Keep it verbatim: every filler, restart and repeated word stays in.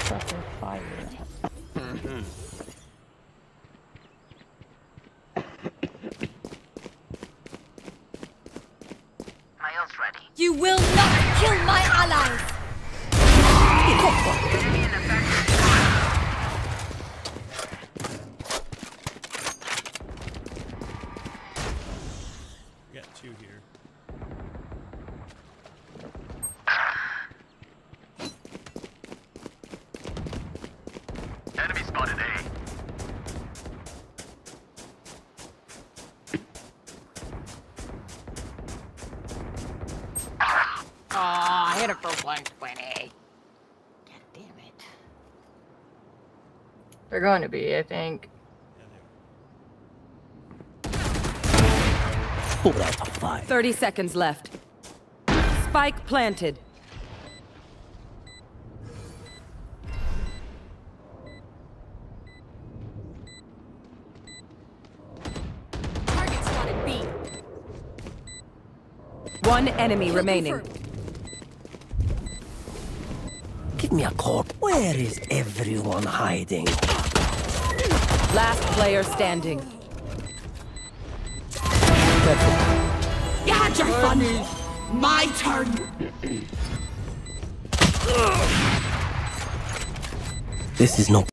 Fucking fire. Mm-hmm. Miles ready. You will not kill my allies! Enemy in the factory. We got two here. Enemy spotted A. Oh, I hit it for one twenty. God damn it. They're going to be, I think. Yeah, they Four out of five. thirty seconds left. Spike planted. Target spotted B. One enemy remaining. Confirmed. Give me a call. Where is everyone hiding? Last player standing. You had your fun. My turn. This is no